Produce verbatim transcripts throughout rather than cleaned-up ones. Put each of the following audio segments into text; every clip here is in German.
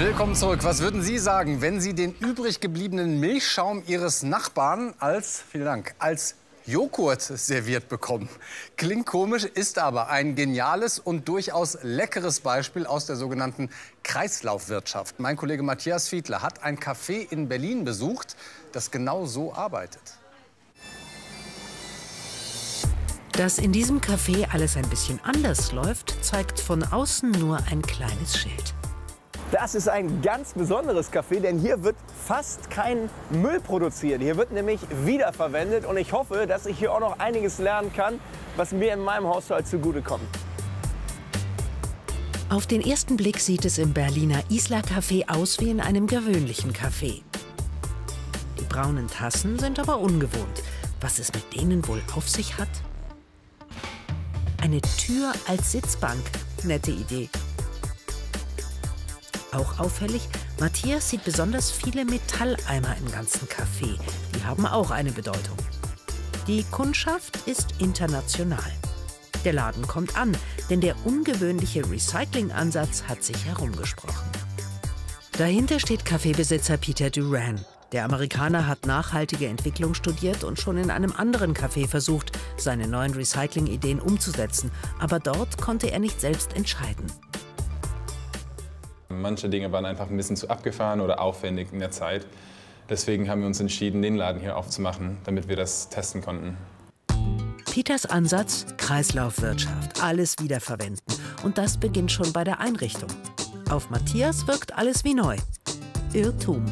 Willkommen zurück. Was würden Sie sagen, wenn Sie den übrig gebliebenen Milchschaum Ihres Nachbarn als, vielen Dank, als Joghurt serviert bekommen? Klingt komisch, ist aber ein geniales und durchaus leckeres Beispiel aus der sogenannten Kreislaufwirtschaft. Mein Kollege Matthias Fiedler hat ein Café in Berlin besucht, das genau so arbeitet. Dass in diesem Café alles ein bisschen anders läuft, zeigt von außen nur ein kleines Schild. Das ist ein ganz besonderes Café, denn hier wird fast kein Müll produziert. Hier wird nämlich wiederverwendet und ich hoffe, dass ich hier auch noch einiges lernen kann, was mir in meinem Haushalt zugutekommt. Auf den ersten Blick sieht es im Berliner Isla Café aus wie in einem gewöhnlichen Café. Die braunen Tassen sind aber ungewohnt. Was es mit denen wohl auf sich hat? Eine Tür als Sitzbank. Nette Idee. Auch auffällig, Matthias sieht besonders viele Metalleimer im ganzen Café. Die haben auch eine Bedeutung. Die Kundschaft ist international. Der Laden kommt an, denn der ungewöhnliche Recycling-Ansatz hat sich herumgesprochen. Dahinter steht Kaffeebesitzer Peter Duran. Der Amerikaner hat nachhaltige Entwicklung studiert und schon in einem anderen Café versucht, seine neuen Recycling-Ideen umzusetzen. Aber dort konnte er nicht selbst entscheiden. Manche Dinge waren einfach ein bisschen zu abgefahren oder aufwendig in der Zeit. Deswegen haben wir uns entschieden, den Laden hier aufzumachen, damit wir das testen konnten. Peters Ansatz: Kreislaufwirtschaft, alles wiederverwenden. Und das beginnt schon bei der Einrichtung. Auf Matthias wirkt alles wie neu. Irrtum.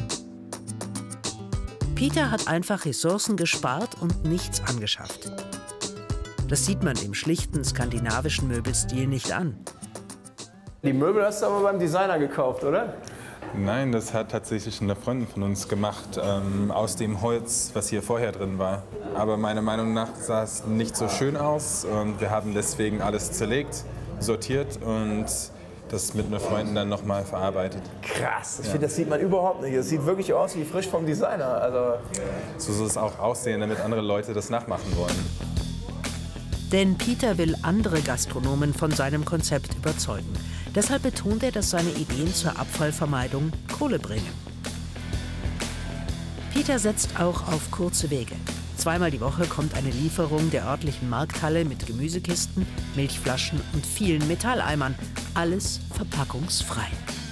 Peter hat einfach Ressourcen gespart und nichts angeschafft. Das sieht man dem schlichten skandinavischen Möbelstil nicht an. Die Möbel hast du aber beim Designer gekauft, oder? Nein, das hat tatsächlich eine Freundin von uns gemacht, ähm, aus dem Holz, was hier vorher drin war. Aber meiner Meinung nach sah es nicht so schön aus und wir haben deswegen alles zerlegt, sortiert und das mit einer Freundin dann nochmal verarbeitet. Krass, ich Ja. finde, das sieht man überhaupt nicht. Das sieht wirklich aus wie frisch vom Designer. Also So soll es auch aussehen, damit andere Leute das nachmachen wollen. Denn Peter will andere Gastronomen von seinem Konzept überzeugen. Deshalb betont er, dass seine Ideen zur Abfallvermeidung Kohle bringen. Peter setzt auch auf kurze Wege. Zweimal die Woche kommt eine Lieferung der örtlichen Markthalle mit Gemüsekisten, Milchflaschen und vielen Metalleimern. Alles verpackungsfrei.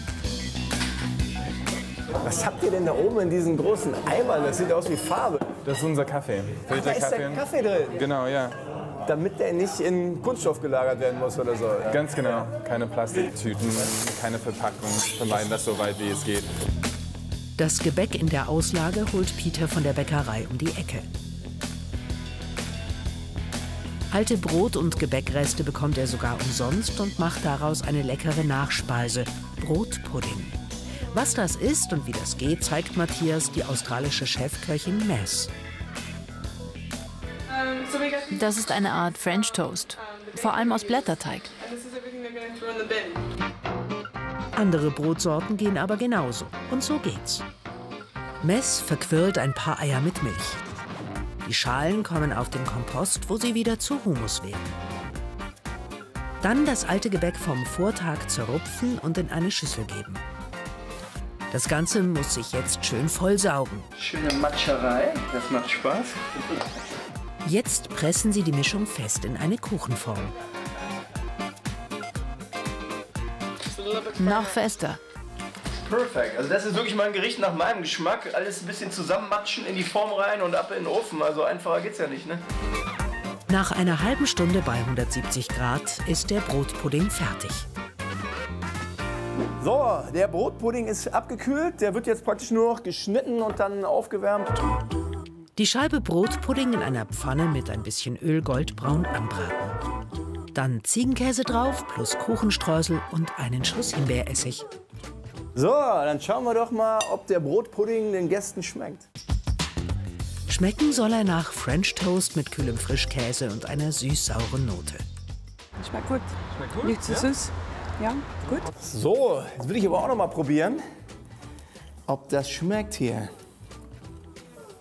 was habt ihr denn da oben in diesen großen Eimern? Das sieht aus wie Farbe. Das ist unser Kaffee. Ach, da ist der Kaffee drin. Genau, ja. Damit der nicht in Kunststoff gelagert werden muss oder so. Ja. Ganz genau. Keine Plastiktüten, keine Verpackung. Vermeiden das so weit, wie es geht. Das Gebäck in der Auslage holt Peter von der Bäckerei um die Ecke. Alte Brot- und Gebäckreste bekommt er sogar umsonst und macht daraus eine leckere Nachspeise, Brotpudding. Was das ist und wie das geht, zeigt Matthias die australische Chefköchin Mess. Das ist eine Art French Toast, vor allem aus Blätterteig. Andere Brotsorten gehen aber genauso. Und so geht's. Mess verquirlt ein paar Eier mit Milch. Die Schalen kommen auf den Kompost, wo sie wieder zu Humus werden. Dann das alte Gebäck vom Vortag zerrupfen und in eine Schüssel geben. Das Ganze muss sich jetzt schön vollsaugen. Schöne Matscherei, das macht Spaß. Jetzt pressen sie die Mischung fest in eine Kuchenform. Noch fester. Perfekt. Also das ist wirklich mal ein Gericht nach meinem Geschmack. Alles ein bisschen zusammenmatschen in die Form rein und ab in den Ofen. Also einfacher geht's ja nicht, ne? Nach einer halben Stunde bei hundertsiebzig Grad ist der Brotpudding fertig. So, der Brotpudding ist abgekühlt. Der wird jetzt praktisch nur noch geschnitten und dann aufgewärmt. Die Scheibe Brotpudding in einer Pfanne mit ein bisschen Öl goldbraun anbraten. Dann Ziegenkäse drauf plus Kuchenstreusel und einen Schuss Himbeeressig. So, dann schauen wir doch mal, ob der Brotpudding den Gästen schmeckt. Schmecken soll er nach French Toast mit kühlem Frischkäse und einer süß-sauren Note. Schmeckt gut. Schmeckt gut? Nicht zu Ja? süß. Ja, gut. So, jetzt will ich aber auch noch mal probieren, ob das schmeckt hier.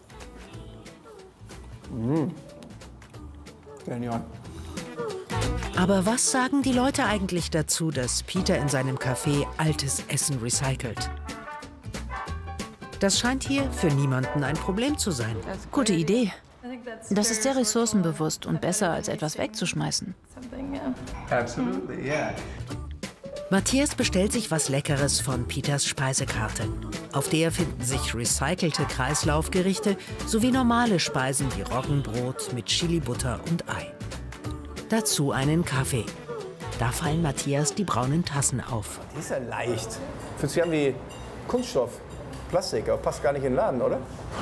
Mmh. Genial. Aber was sagen die Leute eigentlich dazu, dass Peter in seinem Café altes Essen recycelt? Das scheint hier für niemanden ein Problem zu sein. Gute Idee. Das ist sehr ressourcenbewusst und besser, als etwas wegzuschmeißen. Matthias bestellt sich was Leckeres von Peters Speisekarte. Auf der finden sich recycelte Kreislaufgerichte sowie normale Speisen wie Roggenbrot mit Chili-Butter und Ei. Dazu einen Kaffee. Da fallen Matthias die braunen Tassen auf. Die ist ja leicht. Fühlt sich an wie Kunststoff, Plastik, aber passt gar nicht in den Laden, oder?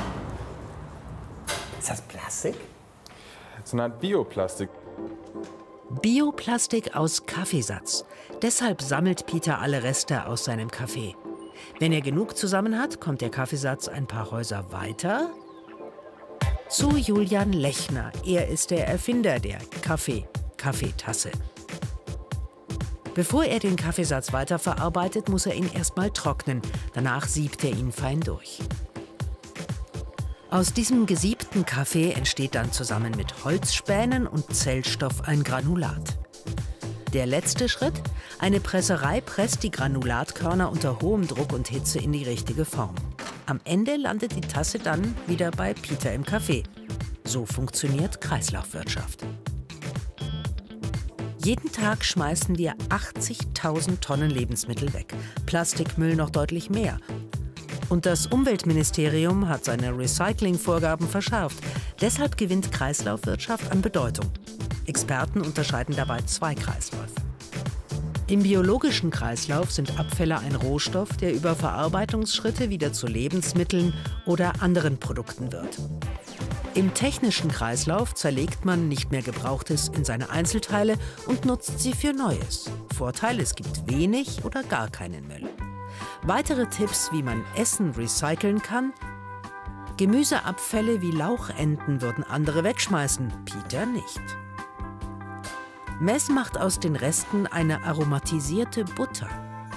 Ist das Plastik? So eine Art Bioplastik. Bioplastik aus Kaffeesatz. Deshalb sammelt Peter alle Reste aus seinem Kaffee. Wenn er genug zusammen hat, kommt der Kaffeesatz ein paar Häuser weiter zu Julian Lechner. Er ist der Erfinder der Kaffee-Kaffeetasse. Bevor er den Kaffeesatz weiterverarbeitet, muss er ihn erstmal trocknen. Danach siebt er ihn fein durch. Aus diesem gesiebten Kaffee entsteht dann zusammen mit Holzspänen und Zellstoff ein Granulat. Der letzte Schritt: eine Presserei presst die Granulatkörner unter hohem Druck und Hitze in die richtige Form. Am Ende landet die Tasse dann wieder bei Peter im Café. So funktioniert Kreislaufwirtschaft. Jeden Tag schmeißen wir achtzigtausend Tonnen Lebensmittel weg. Plastikmüll noch deutlich mehr. Und das Umweltministerium hat seine Recyclingvorgaben verschärft. Deshalb gewinnt Kreislaufwirtschaft an Bedeutung. Experten unterscheiden dabei zwei Kreisläufe. Im biologischen Kreislauf sind Abfälle ein Rohstoff, der über Verarbeitungsschritte wieder zu Lebensmitteln oder anderen Produkten wird. Im technischen Kreislauf zerlegt man nicht mehr Gebrauchtes in seine Einzelteile und nutzt sie für Neues. Vorteil: es gibt wenig oder gar keinen Müll. Weitere Tipps, wie man Essen recyceln kann: Gemüseabfälle wie Lauchenden würden andere wegschmeißen, Peter nicht. Mess macht aus den Resten eine aromatisierte Butter.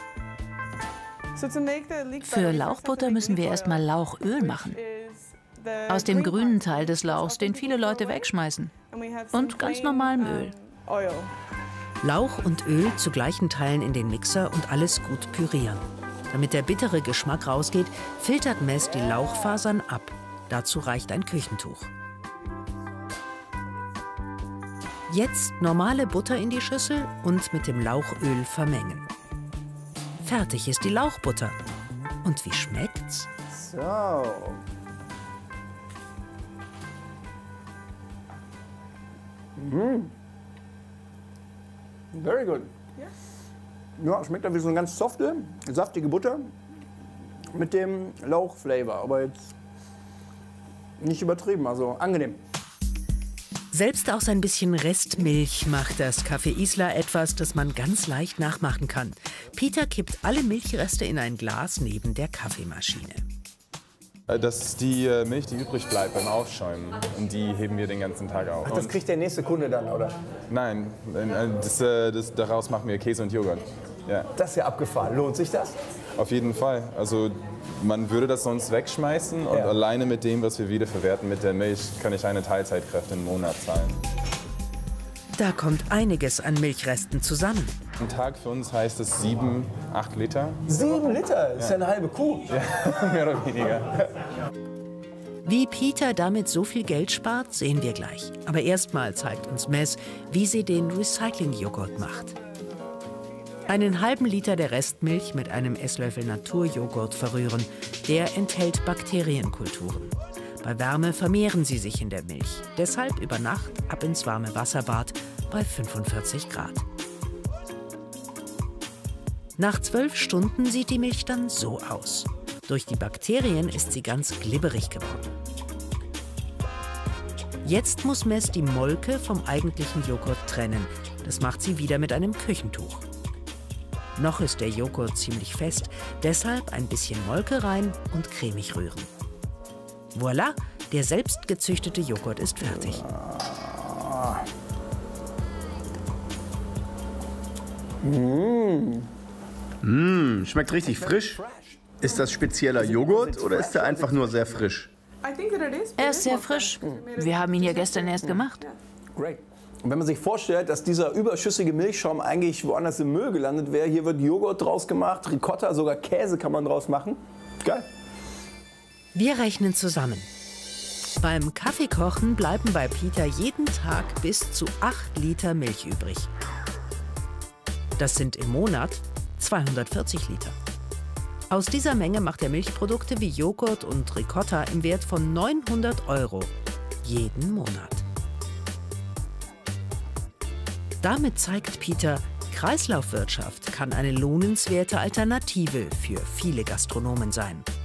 Für Lauchbutter müssen wir erstmal Lauchöl machen. Aus dem grünen Teil des Lauchs, den viele Leute wegschmeißen. Und ganz normalem Öl. Lauch und Öl zu gleichen Teilen in den Mixer und alles gut pürieren. Damit der bittere Geschmack rausgeht, filtert Mess die Lauchfasern ab. Dazu reicht ein Küchentuch. Jetzt normale Butter in die Schüssel und mit dem Lauchöl vermengen. Fertig ist die Lauchbutter. Und wie schmeckt's? So. Mm. Very good. Ja, schmeckt dann wie so eine ganz softe, saftige Butter mit dem Lauchflavor, aber jetzt nicht übertrieben, also angenehm. Selbst aus ein bisschen Restmilch macht das Café Isla etwas, das man ganz leicht nachmachen kann. Peter kippt alle Milchreste in ein Glas neben der Kaffeemaschine. Das ist die Milch, die übrig bleibt beim Aufschäumen. Und die heben wir den ganzen Tag auf. Ach, das kriegt der nächste Kunde dann, oder? Nein, das, das, daraus machen wir Käse und Joghurt. Ja. Das ist ja abgefahren. Lohnt sich das? Auf jeden Fall. Also man würde das sonst wegschmeißen und ja. alleine mit dem, was wir wiederverwerten mit der Milch, kann ich eine Teilzeitkräfte im Monat zahlen. Da kommt einiges an Milchresten zusammen. Ein Tag für uns heißt es sieben, acht Liter. Sieben Liter? Das ist ja eine halbe Kuh. Ja, mehr oder weniger. Wie Peter damit so viel Geld spart, sehen wir gleich. Aber erstmal zeigt uns Mess, wie sie den Recycling-Joghurt macht. Einen halben Liter der Restmilch mit einem Esslöffel Naturjoghurt verrühren. Der enthält Bakterienkulturen. Bei Wärme vermehren sie sich in der Milch. Deshalb über Nacht ab ins warme Wasserbad bei fünfundvierzig Grad. Nach zwölf Stunden sieht die Milch dann so aus. Durch die Bakterien ist sie ganz glibberig geworden. Jetzt muss Mess die Molke vom eigentlichen Joghurt trennen. Das macht sie wieder mit einem Küchentuch. Noch ist der Joghurt ziemlich fest, deshalb ein bisschen Molke rein und cremig rühren. Voilà, der selbst gezüchtete Joghurt ist fertig. Mmh. Mmh, schmeckt richtig frisch. Ist das spezieller Joghurt oder ist er einfach nur sehr frisch? Er ist sehr frisch. Wir haben ihn ja gestern erst gemacht. Und wenn man sich vorstellt, dass dieser überschüssige Milchschaum eigentlich woanders im Müll gelandet wäre, hier wird Joghurt draus gemacht, Ricotta, sogar Käse kann man draus machen. Geil. Wir rechnen zusammen. Beim Kaffeekochen bleiben bei Peter jeden Tag bis zu acht Liter Milch übrig. Das sind im Monat zweihundertvierzig Liter. Aus dieser Menge macht er Milchprodukte wie Joghurt und Ricotta im Wert von neunhundert Euro jeden Monat. Damit zeigt Peter, Kreislaufwirtschaft kann eine lohnenswerte Alternative für viele Gastronomen sein.